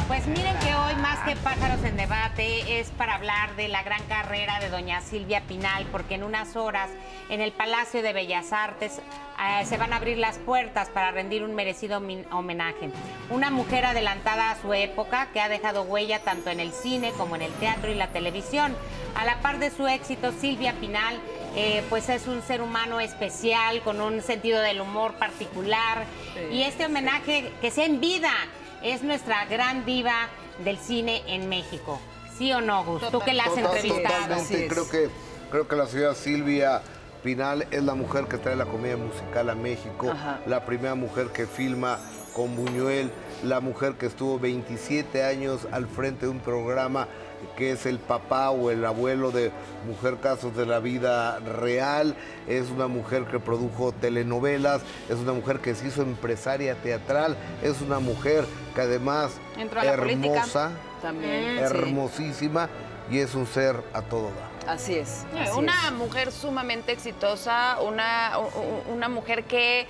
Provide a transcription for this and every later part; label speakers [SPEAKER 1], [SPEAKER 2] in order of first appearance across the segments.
[SPEAKER 1] Pues miren que hoy, más que Pájaros en Debate, es para hablar de la gran carrera de doña Silvia Pinal, porque en unas horas en el Palacio de Bellas Artes se van a abrir las puertas para rendir un merecido homenaje. Una mujer adelantada a su época que ha dejado huella tanto en el cine como en el teatro y la televisión. A la par de su éxito, Silvia Pinal pues es un ser humano especial, con un sentido del humor particular. Sí, y este homenaje, que sea en vida, es nuestra gran diva del cine en México. ¿Sí o no, Gus? Tú que la has entrevistado.
[SPEAKER 2] Totalmente. Creo que la señora Silvia Pinal es la mujer que trae la comedia musical a México, la primera mujer que filma con Buñuel, la mujer que estuvo 27 años al frente de un programa que es el papá o el abuelo de Mujer Casos de la Vida Real. Es una mujer que produjo telenovelas, es una mujer que se hizo empresaria teatral, es una mujer que además hermosa,
[SPEAKER 3] también,
[SPEAKER 2] hermosísima, y es un ser a todo dar.
[SPEAKER 3] Así es.
[SPEAKER 4] Una mujer sumamente exitosa, una mujer que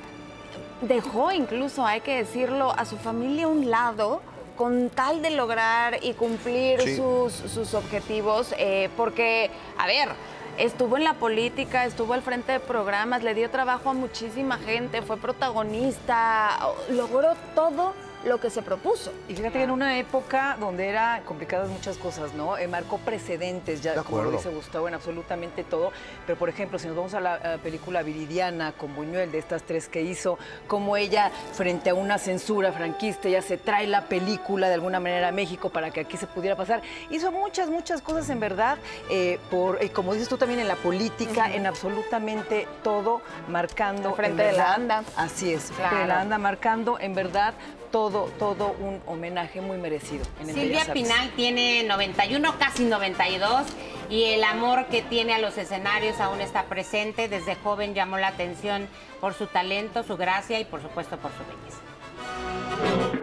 [SPEAKER 4] dejó incluso, hay que decirlo, a su familia a un lado con tal de lograr y cumplir sus objetivos, porque, a ver, estuvo en la política, estuvo al frente de programas, le dio trabajo a muchísima gente, fue protagonista, logró todo lo que se propuso.
[SPEAKER 3] Y fíjate que en una época donde eran complicadas muchas cosas, ¿no? Marcó precedentes, ya como lo dice Gustavo, en absolutamente todo. Pero, por ejemplo, si nos vamos a la película Viridiana con Buñuel, de estas tres que hizo, como ella, frente a una censura franquista, ya se trae la película de alguna manera a México para que aquí se pudiera pasar. Hizo muchas cosas, en verdad, como dices tú también, en la política, en absolutamente todo, marcando.
[SPEAKER 4] Frente de la ANDA.
[SPEAKER 3] Así es, frente de la ANDA, marcando, en verdad, todo un homenaje muy merecido.
[SPEAKER 1] Silvia Pinal tiene 91, casi 92, y el amor que tiene a los escenarios aún está presente. Desde joven llamó la atención por su talento, su gracia y, por supuesto, por su belleza.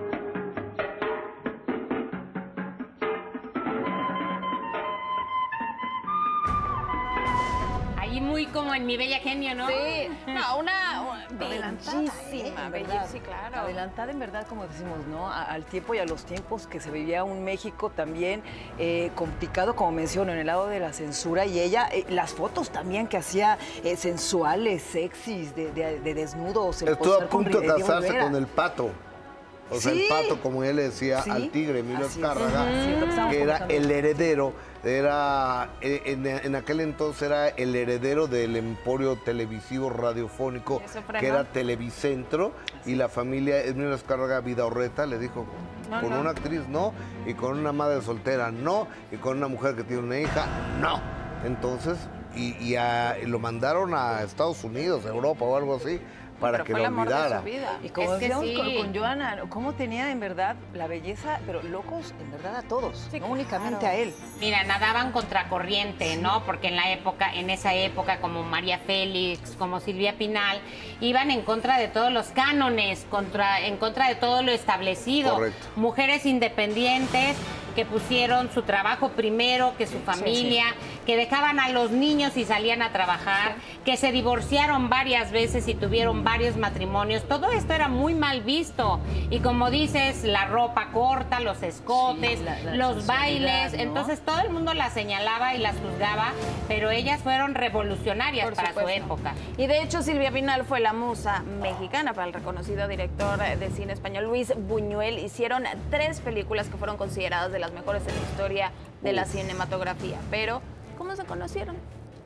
[SPEAKER 1] Muy como en Mi Bella Genio, ¿no?
[SPEAKER 4] Sí, no, una
[SPEAKER 3] bellísima,
[SPEAKER 4] ¿verdad? Sí, claro.
[SPEAKER 3] Adelantada, en verdad, como decimos, ¿no? Al tiempo y a los tiempos que se vivía un México también complicado, como menciono, en el lado de la censura. Y ella, las fotos también que hacía sensuales, sexys, de desnudos.
[SPEAKER 2] Estuvo a punto de casarse con el Pato. O sea, el Pato, como él le decía al tigre, Emilio Azcárraga, que era el heredero, en aquel entonces era el heredero del emporio televisivo radiofónico, que era Televicentro, y la familia Emilio Azcárraga Vidaurreta le dijo, con una actriz no, y con una madre soltera no, y con una mujer que tiene una hija no. Entonces, lo mandaron a Estados Unidos, Europa o algo así, para que lo olvidara.
[SPEAKER 3] Y como decíamos con Joana, cómo tenía en verdad la belleza, pero locos en verdad a todos, no únicamente a él.
[SPEAKER 1] Mira, nadaban contracorriente, ¿no? Porque en esa época, como María Félix, como Silvia Pinal, iban en contra de todos los cánones, en contra de todo lo establecido. Correcto. Mujeres independientes que pusieron su trabajo primero que su familia, que dejaban a los niños y salían a trabajar, que se divorciaron varias veces y tuvieron varios matrimonios. Todo esto era muy mal visto. Y como dices, la ropa corta, los escotes, los bailes, ¿no? Entonces todo el mundo las señalaba y las juzgaba, pero ellas fueron revolucionarias para su época.
[SPEAKER 4] Y de hecho Silvia Pinal fue la musa mexicana para el reconocido director de cine español Luis Buñuel. Hicieron 3 películas que fueron consideradas de las mejores en la historia de la cinematografía. Pero, ¿cómo se conocieron?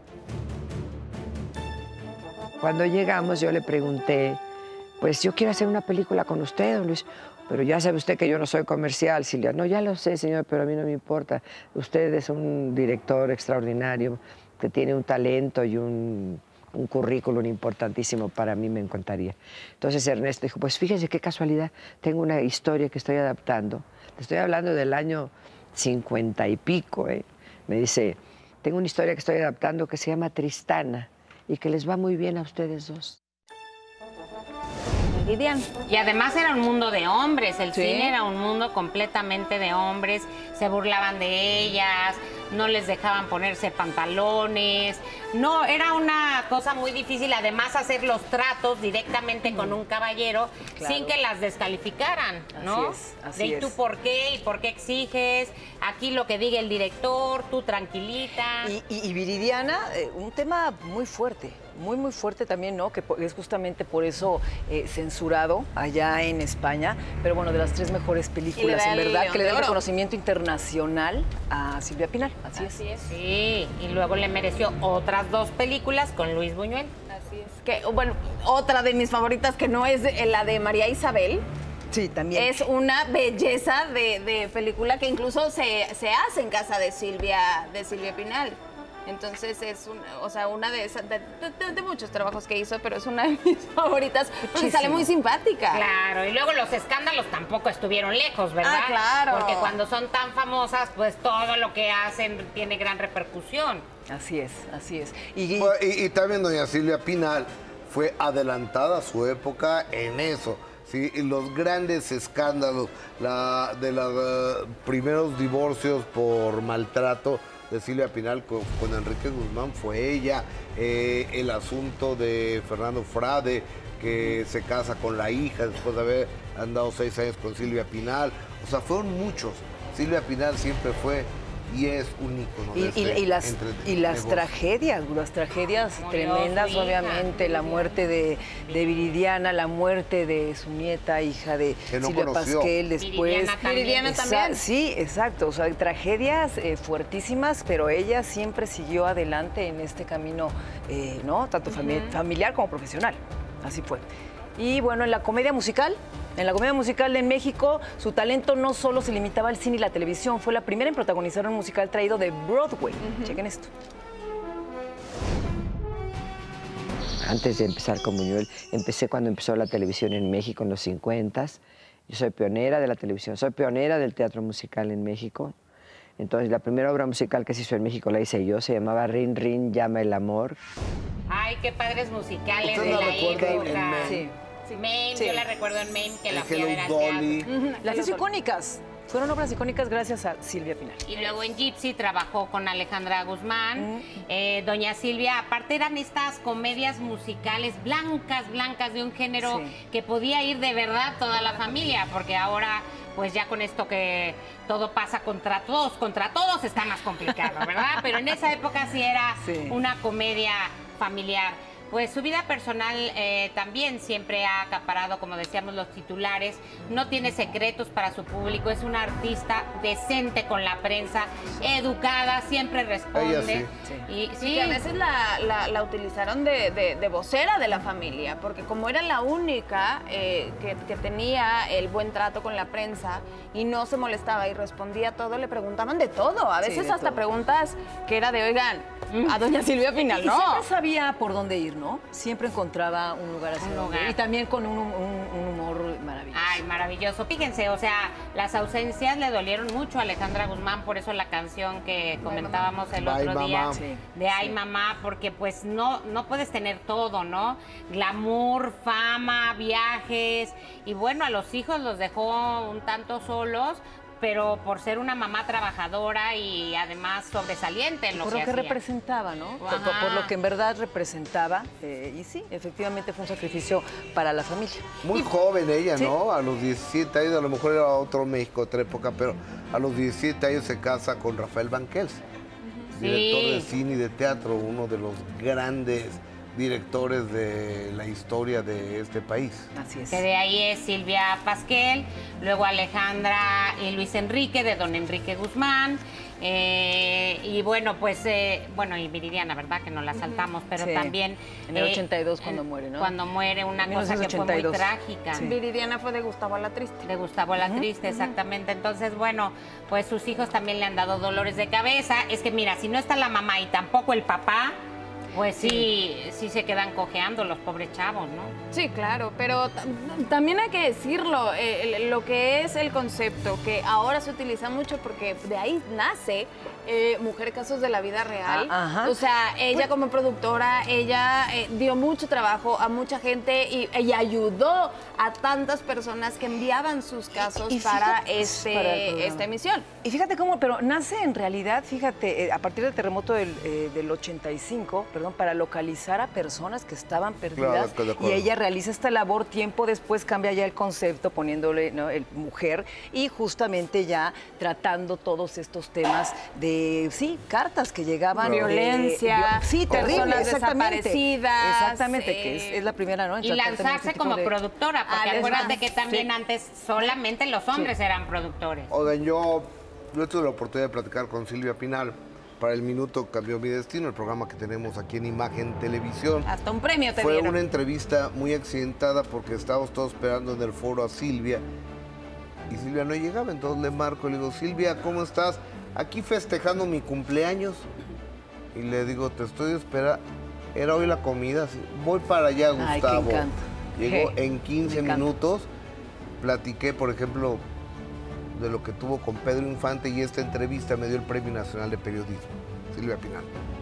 [SPEAKER 5] Cuando llegamos yo le pregunté, pues yo quiero hacer una película con usted, don Luis, pero ya sabe usted que yo no soy comercial, Silvia. No, ya lo sé, señor, pero a mí no me importa. Usted es un director extraordinario que tiene un talento y un currículum importantísimo, para mí me encantaría. Entonces Ernesto dijo, pues fíjese qué casualidad, tengo una historia que estoy adaptando. Te estoy hablando del año 50 y pico, ¿eh? Me dice, tengo una historia que estoy adaptando que se llama Tristana y que les va muy bien a ustedes dos.
[SPEAKER 4] Viridiana.
[SPEAKER 1] Y además era un mundo de hombres, el
[SPEAKER 3] Sí.
[SPEAKER 1] cine era un mundo completamente de hombres, se burlaban de ellas, no les dejaban ponerse pantalones, no, era una cosa muy difícil, además hacer los tratos directamente con un caballero
[SPEAKER 3] Claro.
[SPEAKER 1] sin que las descalificaran, ¿no?
[SPEAKER 3] Así
[SPEAKER 1] ¿Y
[SPEAKER 3] es.
[SPEAKER 1] tú por qué? ¿Y por qué exiges? Aquí lo que diga el director, tú tranquilita.
[SPEAKER 3] Y Viridiana, un tema muy fuerte, muy fuerte también, ¿no? Que es justamente por eso censurado allá en España, pero bueno, de las 3 mejores películas,
[SPEAKER 4] da
[SPEAKER 3] en
[SPEAKER 4] el
[SPEAKER 3] verdad,
[SPEAKER 4] León
[SPEAKER 3] que le
[SPEAKER 4] de
[SPEAKER 3] da el
[SPEAKER 4] Oro.
[SPEAKER 3] reconocimiento internacional a Silvia Pinal, así es.
[SPEAKER 1] Sí, y luego le mereció otras 2 películas con Luis Buñuel.
[SPEAKER 4] Así es. Que, bueno, otra de mis favoritas que no es la de María Isabel.
[SPEAKER 3] Sí, también.
[SPEAKER 4] Es una belleza de película que incluso se hace en casa de Silvia Pinal. Entonces es una de esas, de muchos trabajos que hizo, pero es una de mis favoritas porque sale muy simpática.
[SPEAKER 1] Claro, y luego los escándalos tampoco estuvieron lejos, ¿verdad?
[SPEAKER 4] Ah, claro.
[SPEAKER 1] Porque cuando son tan famosas, pues todo lo que hacen tiene gran repercusión.
[SPEAKER 3] Así es, así es.
[SPEAKER 2] Y también doña Silvia Pinal fue adelantada a su época en eso. Sí, y los grandes escándalos de los primeros divorcios por maltrato de Silvia Pinal con Enrique Guzmán fue ella, el asunto de Fernando Frade, que se casa con la hija después de haber andado 6 años con Silvia Pinal. O sea, fueron muchos. Silvia Pinal siempre fue y es un ícono de
[SPEAKER 3] las tragedias
[SPEAKER 1] Murió
[SPEAKER 3] tremendas,
[SPEAKER 1] su hija,
[SPEAKER 3] obviamente, la muerte de Viridiana, la muerte de su nieta, hija de
[SPEAKER 2] Que no
[SPEAKER 3] Silvia
[SPEAKER 2] conoció.
[SPEAKER 3] Pasquel, después.
[SPEAKER 4] Viridiana también.
[SPEAKER 3] Sí, exacto, o sea, tragedias fuertísimas, pero ella siempre siguió adelante en este camino, ¿no? Tanto familiar como profesional, así fue. Y bueno, en la comedia musical en México, su talento no solo se limitaba al cine y la televisión, fue la primera en protagonizar un musical traído de Broadway. Chequen esto.
[SPEAKER 5] Antes de empezar con Buñuel, empecé cuando empezó la televisión en México en los 50s. Yo soy pionera de la televisión, soy pionera del teatro musical en México. Entonces, la primera obra musical que se hizo en México la hice yo, se llamaba Rin Rin, llama el amor.
[SPEAKER 1] Ay, qué padres musicales
[SPEAKER 2] ¿Usted
[SPEAKER 1] de
[SPEAKER 2] la
[SPEAKER 1] la
[SPEAKER 2] recuerda en
[SPEAKER 1] época.
[SPEAKER 2] Mame?
[SPEAKER 1] Sí. Mame,
[SPEAKER 3] Sí.
[SPEAKER 1] yo la recuerdo en Mame, que la
[SPEAKER 2] El
[SPEAKER 1] fui a ver
[SPEAKER 2] Hello
[SPEAKER 1] al
[SPEAKER 2] Dolly.
[SPEAKER 1] teatro.
[SPEAKER 3] Las hizo icónicas. Fueron obras icónicas gracias a Silvia Pinal.
[SPEAKER 1] Y luego en Gypsy trabajó con Alejandra Guzmán. Doña Silvia, aparte eran estas comedias musicales blancas de un género que podía ir de verdad toda la familia, porque ahora pues ya con esto que todo pasa contra todos está más complicado, ¿verdad? Pero en esa época sí era una comedia familiar. Pues su vida personal también siempre ha acaparado, como decíamos, los titulares. No tiene secretos para su público. Es una artista decente con la prensa, educada, siempre responde.
[SPEAKER 2] Ella
[SPEAKER 1] Y
[SPEAKER 4] Sí, que a veces la utilizaron de vocera de la familia, porque como era la única que tenía el buen trato con la prensa y no se molestaba y respondía todo, le preguntaban de todo. A veces
[SPEAKER 3] de
[SPEAKER 4] hasta
[SPEAKER 3] todo.
[SPEAKER 4] preguntas que era de, oigan, a doña Silvia Pinal,
[SPEAKER 3] Y
[SPEAKER 4] no.
[SPEAKER 3] siempre sabía por dónde ir, ¿no? Siempre encontraba un lugar así.
[SPEAKER 1] lugar.
[SPEAKER 3] Y también con un humor maravilloso.
[SPEAKER 1] Ay, maravilloso. Fíjense, o sea, las ausencias le dolieron mucho a Alejandra Guzmán, por eso la canción que comentábamos el
[SPEAKER 2] Bye,
[SPEAKER 1] otro día
[SPEAKER 2] mamá.
[SPEAKER 3] Sí,
[SPEAKER 1] de Ay Mamá, porque pues no puedes tener todo, ¿no? Glamour, fama, viajes, y bueno, a los hijos los dejó un tanto solos, pero por ser una mamá trabajadora y además sobresaliente en lo
[SPEAKER 3] Por
[SPEAKER 1] que
[SPEAKER 3] lo que
[SPEAKER 1] hacía.
[SPEAKER 3] representaba, ¿no? Por
[SPEAKER 1] Ajá.
[SPEAKER 3] lo que en verdad representaba. Y sí, efectivamente fue un sacrificio para la familia.
[SPEAKER 2] Muy joven ella, ¿no? A los 17 años, a lo mejor era otro México, otra época, pero a los 17 años se casa con Rafael Banquels, director de cine y de teatro, uno de los grandes directores de la historia de este país.
[SPEAKER 3] Así es.
[SPEAKER 1] Que de ahí es Silvia Pasquel, luego Alejandra y Luis Enrique, de don Enrique Guzmán, y bueno, pues, y Viridiana, ¿verdad? Que nos la saltamos, pero
[SPEAKER 3] Sí.
[SPEAKER 1] también...
[SPEAKER 3] En el 82 cuando muere, ¿no?
[SPEAKER 1] Cuando muere, una cosa que fue muy
[SPEAKER 3] 1982.
[SPEAKER 1] trágica.
[SPEAKER 3] Sí.
[SPEAKER 4] Viridiana fue de Gustavo La Triste.
[SPEAKER 1] De Gustavo La Triste, exactamente. Entonces, bueno, pues sus hijos también le han dado dolores de cabeza. Es que mira, si no está la mamá y tampoco el papá, pues sí se quedan cojeando los pobres chavos, ¿no?
[SPEAKER 4] Sí, claro, pero también hay que decirlo, lo que es el concepto, que ahora se utiliza mucho porque de ahí nace Mujer Casos de la Vida Real. O sea, ella como productora, ella dio mucho trabajo a mucha gente y ayudó a tantas personas que enviaban sus casos para esta emisión.
[SPEAKER 3] Y fíjate cómo, pero nace en realidad, fíjate, a partir del terremoto del 85, perdón, para localizar a personas que estaban perdidas.
[SPEAKER 2] Claro,
[SPEAKER 3] y ella realiza esta labor, tiempo después cambia ya el concepto, poniéndole, ¿no?, el mujer, y justamente ya tratando todos estos temas de, sí, cartas que llegaban.
[SPEAKER 4] Violencia,
[SPEAKER 3] sí, terrible,
[SPEAKER 4] personas desaparecidas.
[SPEAKER 3] Exactamente, que es la primera, ¿no?
[SPEAKER 1] Y lanzarse como productora, porque acuérdate que también antes solamente los hombres eran productores.
[SPEAKER 2] Oigan, yo tuve la oportunidad de platicar con Silvia Pinal para El Minuto Cambió Mi Destino, el programa que tenemos aquí en Imagen Televisión.
[SPEAKER 4] Hasta un premio te
[SPEAKER 2] Fue
[SPEAKER 4] dieron.
[SPEAKER 2] una entrevista muy accidentada porque estábamos todos esperando en el foro a Silvia y Silvia no llegaba, entonces le marco y le digo, Silvia, ¿cómo estás? Aquí festejando mi cumpleaños. Y le digo, te estoy esperando, era hoy la comida, voy para allá, Gustavo.
[SPEAKER 3] Ay, qué encanto.
[SPEAKER 2] Llegó en 15 minutos, platiqué, por ejemplo, de lo que tuvo con Pedro Infante y esta entrevista me dio el Premio Nacional de Periodismo. Silvia Pinal.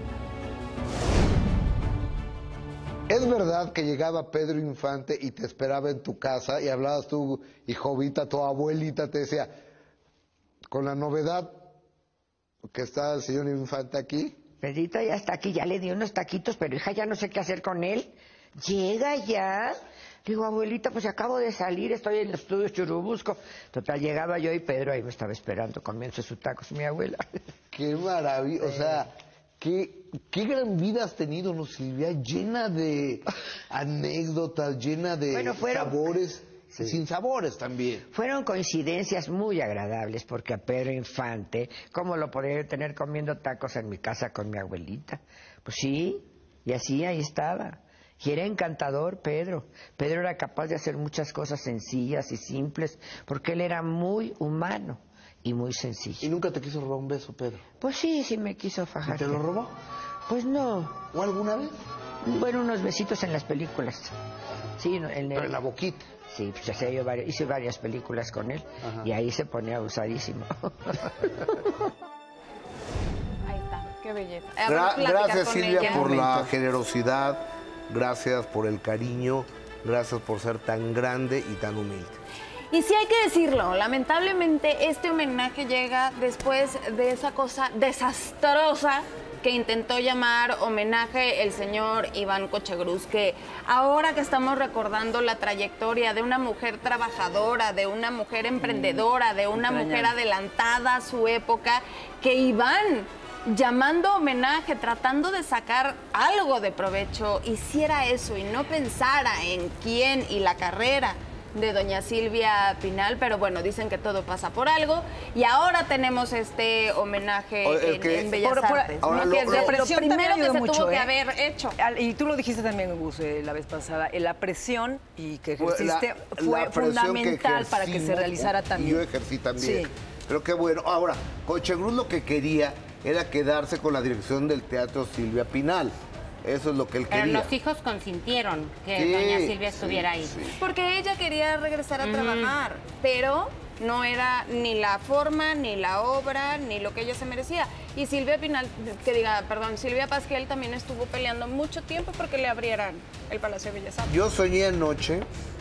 [SPEAKER 2] ¿Es verdad que llegaba Pedro Infante y te esperaba en tu casa y hablabas tú y Jovita, tu abuelita, te decía, con la novedad que está el señor Infante aquí?
[SPEAKER 5] Pedrito ya está aquí, ya le di unos taquitos, pero hija, ya no sé qué hacer con él. Llega ya. Le digo, abuelita, pues acabo de salir, estoy en los estudios Churubusco. Total, llegaba yo y Pedro ahí me estaba esperando, comiendo sus tacos, mi abuela.
[SPEAKER 2] Qué maravilla, o sea, qué gran vida has tenido, ¿no, Silvia? Llena de anécdotas, llena de sabores, sin sabores también.
[SPEAKER 5] Fueron coincidencias muy agradables, porque a Pedro Infante, ¿cómo lo podría tener comiendo tacos en mi casa con mi abuelita? Pues sí, y así ahí estaba. Y era encantador Pedro. Pedro era capaz de hacer muchas cosas sencillas y simples, porque él era muy humano y muy sencillo.
[SPEAKER 2] ¿Y nunca te quiso robar un beso, Pedro?
[SPEAKER 5] Pues sí, sí me quiso fajar.
[SPEAKER 2] ¿Y te lo robó?
[SPEAKER 5] Pues no.
[SPEAKER 2] ¿O alguna vez?
[SPEAKER 5] Bueno, unos besitos en las películas. Sí,
[SPEAKER 2] pero en la boquita.
[SPEAKER 5] Sí, pues hice varias películas con él. Ajá. Y ahí se ponía abusadísimo.
[SPEAKER 4] Ahí está, qué belleza.
[SPEAKER 2] Gracias, Silvia, por la generosidad. Gracias por el cariño, gracias por ser tan grande y tan humilde.
[SPEAKER 4] Y sí hay que decirlo, lamentablemente este homenaje llega después de esa cosa desastrosa que intentó llamar homenaje el señor Iván Cochegruz, que ahora que estamos recordando la trayectoria de una mujer trabajadora, de una mujer emprendedora, de una mujer adelantada a su época, que Iván, llamando homenaje, tratando de sacar algo de provecho, hiciera eso y no pensara en quién y la carrera de doña Silvia Pinal, pero bueno, dicen que todo pasa por algo y ahora tenemos este homenaje en Bellas Artes.
[SPEAKER 3] Ahora lo primero que se tuvo
[SPEAKER 4] que haber hecho.
[SPEAKER 3] Y tú lo dijiste también, Gus, la vez pasada, la presión y que ejerciste fue fundamental para que se realizara también.
[SPEAKER 2] Y yo ejercí también. Sí. Pero qué bueno. Ahora, Cochegruz lo que quería era quedarse con la dirección del Teatro Silvia Pinal. Eso es lo que él quería.
[SPEAKER 1] Pero los hijos consintieron que doña Silvia estuviera ahí.
[SPEAKER 4] Sí. Porque ella quería regresar a trabajar, pero no era ni la forma, ni la obra, ni lo que ella se merecía. Y Silvia Pinal, Silvia Pasquel también estuvo peleando mucho tiempo porque le abrieran el Palacio de Bellas Artes.
[SPEAKER 2] Yo soñé anoche,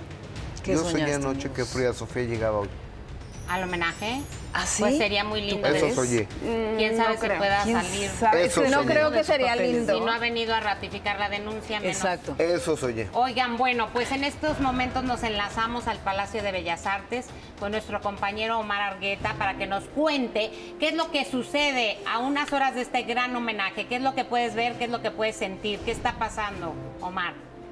[SPEAKER 2] que Frida Sofía llegaba hoy.
[SPEAKER 1] ¿Al homenaje?
[SPEAKER 3] ¿Ah, sí?
[SPEAKER 1] Pues sería muy lindo.
[SPEAKER 2] Eso soñé.
[SPEAKER 1] ¿Quién sabe si pueda salir?
[SPEAKER 4] No creo que sería lindo.
[SPEAKER 1] Si no ha venido a ratificar la denuncia, menos.
[SPEAKER 3] Exacto.
[SPEAKER 2] Eso soñé.
[SPEAKER 1] Oigan, bueno, pues en estos momentos nos enlazamos al Palacio de Bellas Artes con nuestro compañero Omar Argueta para que nos cuente qué es lo que sucede a unas horas de este gran homenaje, qué es lo que puedes ver, qué es lo que puedes sentir, qué está pasando, Omar.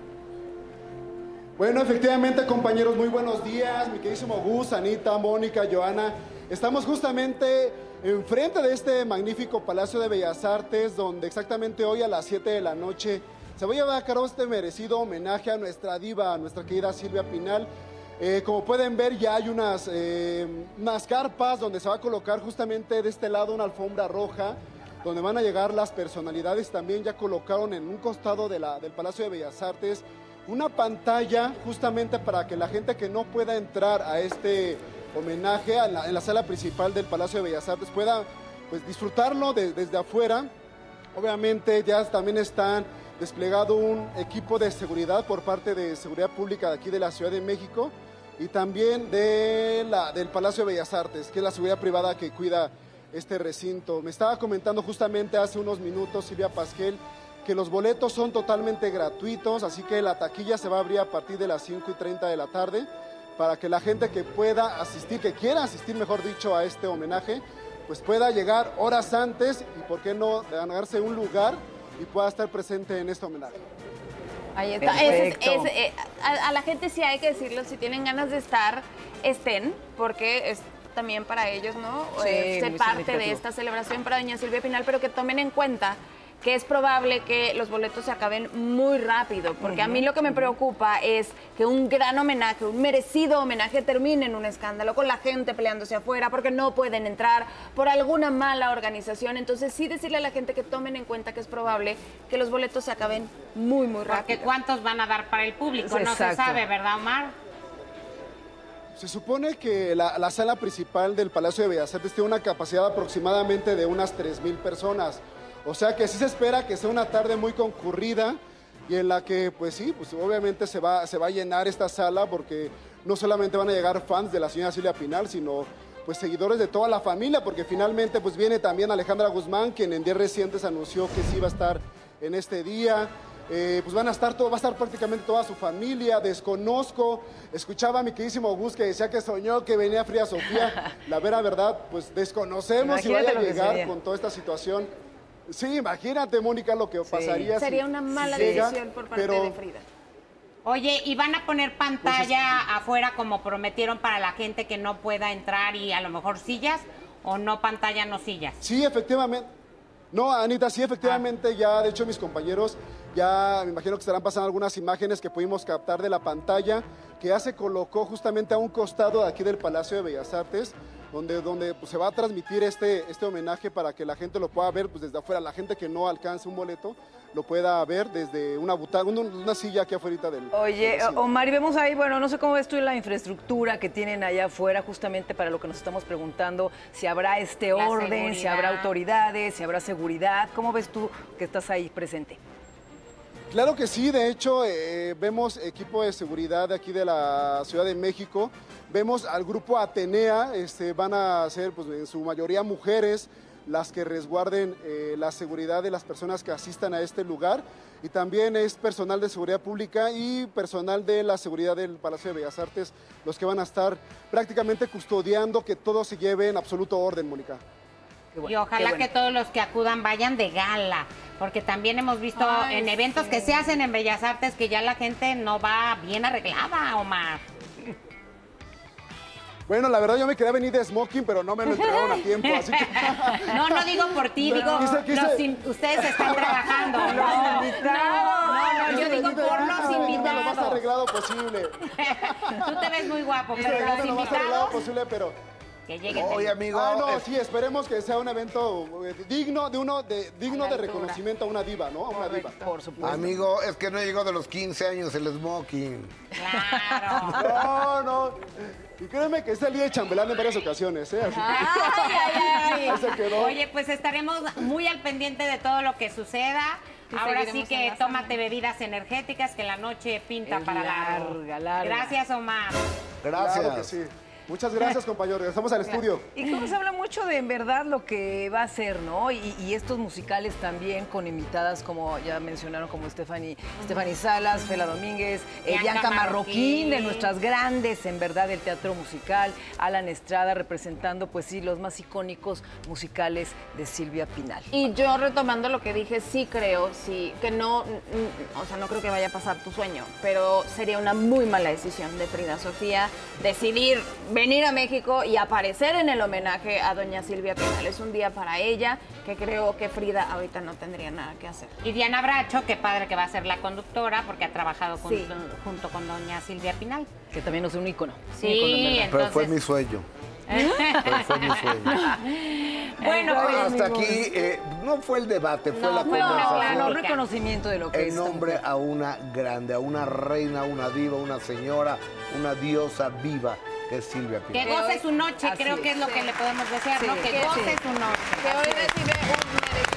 [SPEAKER 6] Bueno, efectivamente, compañeros, muy buenos días. Mi queridísimo Gus, Anita, Mónica, Joana. Estamos justamente enfrente de este magnífico Palacio de Bellas Artes, donde exactamente hoy a las 7 de la noche se va a llevar a cabo este merecido homenaje a nuestra diva, a nuestra querida Silvia Pinal. Como pueden ver, ya hay unas carpas donde se va a colocar justamente de este lado una alfombra roja donde van a llegar las personalidades. También ya colocaron en un costado del Palacio de Bellas Artes una pantalla justamente para que la gente que no pueda entrar a este homenaje en la sala principal del Palacio de Bellas Artes pueda pues disfrutarlo desde afuera. Obviamente ya también están desplegado un equipo de seguridad por parte de Seguridad Pública de aquí de la Ciudad de México y también del Palacio de Bellas Artes, que es la seguridad privada que cuida este recinto. Me estaba comentando justamente hace unos minutos Silvia Pasquel que los boletos son totalmente gratuitos, así que la taquilla se va a abrir a partir de las 5:30 de la tarde para que la gente que pueda asistir, que quiera asistir, mejor dicho, a este homenaje, pues pueda llegar horas antes y, por qué no, ganarse un lugar y pueda estar presente en este homenaje.
[SPEAKER 4] Ahí está. A la gente sí hay que decirlo, si tienen ganas de estar, estén, porque es también para ellos, ¿no?
[SPEAKER 3] Sí,
[SPEAKER 4] ser parte de esta celebración para doña Silvia Pinal, pero que tomen en cuenta que es probable que los boletos se acaben muy rápido, porque a mí lo que me preocupa es que un gran homenaje, un merecido homenaje termine en un escándalo, con la gente peleándose afuera porque no pueden entrar por alguna mala organización. Entonces sí decirle a la gente que tomen en cuenta que es probable que los boletos se acaben muy rápido.
[SPEAKER 1] Porque ¿cuántos van a dar para el público? No se sabe, ¿verdad, Omar?
[SPEAKER 6] Se supone que la sala principal del Palacio de Bellas Artes tiene una capacidad aproximadamente de unas 3,000 personas. O sea que sí se espera que sea una tarde muy concurrida y en la que, pues sí, pues obviamente se va a llenar esta sala porque no solamente van a llegar fans de la señora Silvia Pinal, sino pues seguidores de toda la familia, porque finalmente pues viene también Alejandra Guzmán, quien en días recientes anunció que sí va a estar en este día. Pues va a estar prácticamente toda su familia. Desconozco, escuchaba a mi queridísimo Gus que decía que soñó que venía Frida Sofía. La verdad, pues desconocemos si vaya a llegar con toda esta situación. Sí, imagínate, Mónica, lo que pasaría.
[SPEAKER 4] Sería una mala decisión por parte de Frida.
[SPEAKER 1] Oye, ¿y van a poner pantalla afuera como prometieron para la gente que no pueda entrar y a lo mejor sillas? ¿O no pantalla, no sillas?
[SPEAKER 6] Sí, efectivamente. No, Anita, sí, efectivamente, ya, de hecho, mis compañeros ya me imagino que estarán pasando algunas imágenes que pudimos captar de la pantalla, que ya se colocó justamente a un costado de aquí del Palacio de Bellas Artes, donde pues, se va a transmitir este homenaje para que la gente lo pueda ver pues, desde afuera. La gente que no alcance un boleto lo pueda ver desde una butaca, una silla aquí afuera del...
[SPEAKER 3] Oye, Omar, y vemos ahí, bueno, no sé cómo ves tú la infraestructura que tienen allá afuera, justamente para lo que nos estamos preguntando, si habrá orden, si habrá autoridades, si habrá seguridad. ¿Cómo ves tú que estás ahí presente?
[SPEAKER 6] Claro que sí, de hecho vemos equipo de seguridad de aquí de la Ciudad de México, vemos al grupo Atenea, van a ser pues, en su mayoría mujeres las que resguarden la seguridad de las personas que asistan a este lugar, y también es personal de seguridad pública y personal de la seguridad del Palacio de Bellas Artes los que van a estar prácticamente custodiando que todo se lleve en absoluto orden, Mónica.
[SPEAKER 1] Bueno, y ojalá que todos los que acudan vayan de gala, porque también hemos visto en eventos que se hacen en Bellas Artes que ya la gente no va bien arreglada, Omar.
[SPEAKER 6] Bueno, la verdad yo me quería venir de smoking, pero no me lo entregaron a tiempo, así que...
[SPEAKER 1] No digo por ti, digo, ustedes están trabajando. No, yo digo por los invitados.
[SPEAKER 6] Lo más arreglado posible.
[SPEAKER 1] Tú te ves muy guapo, pero los
[SPEAKER 6] invitados... Lo más arreglado posible, pero...
[SPEAKER 1] Que lleguen.
[SPEAKER 2] Oye, amigo.
[SPEAKER 6] Sí, esperemos que sea un evento digno de reconocimiento a una diva, ¿no? A una diva.
[SPEAKER 3] Por supuesto.
[SPEAKER 2] Amigo, es que no llegó de los 15 años el smoking.
[SPEAKER 1] Claro.
[SPEAKER 6] No. Y créeme que salí de chambelán en varias ocasiones, ¿eh? Así
[SPEAKER 1] Ay.
[SPEAKER 6] Ahí se quedó.
[SPEAKER 1] Oye, pues estaremos muy al pendiente de todo lo que suceda. Ahora sí que tómate bebidas energéticas, que la noche pinta para larga. Gracias, Omar.
[SPEAKER 2] Gracias.
[SPEAKER 6] Claro que sí. Muchas gracias, compañeros. Regresamos al estudio.
[SPEAKER 3] Y como se habla mucho de en verdad lo que va a ser, ¿no? Y estos musicales también con invitadas como ya mencionaron, como Stephanie Salas, Fela Domínguez, Bianca Marroquín, de nuestras grandes, en verdad, del teatro musical, Alan Estrada representando, pues sí, los más icónicos musicales de Silvia Pinal.
[SPEAKER 4] Y yo retomando lo que dije, sí creo, que no, o sea, no creo que vaya a pasar tu sueño, pero sería una muy mala decisión de Frida Sofía decidir venir a México y aparecer en el homenaje a doña Silvia Pinal. Es un día para ella que creo que Frida ahorita no tendría nada que hacer.
[SPEAKER 1] Y Diana Bracho, qué padre que va a ser la conductora, porque ha trabajado junto con doña Silvia Pinal.
[SPEAKER 3] Que también es un ícono.
[SPEAKER 1] Sí,
[SPEAKER 2] Pero fue mi sueño. pero fue mi sueño.
[SPEAKER 1] Bueno, pues
[SPEAKER 2] hasta aquí no fue el debate, fue la conversación.
[SPEAKER 3] No, reconocimiento de lo que es.
[SPEAKER 2] En nombre a una grande, a una reina, una diva, una señora, una diosa viva, que es Silvia Pinal.
[SPEAKER 1] Que goce su noche, creo que es lo que le podemos desear, ¿no? Que goce su noche.
[SPEAKER 4] Que hoy recibe un merecido